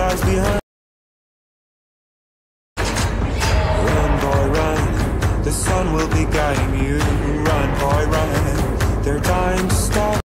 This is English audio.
lies behind. Run, boy, run, the sun will be guiding you. Run, boy, run, they're dying to stop.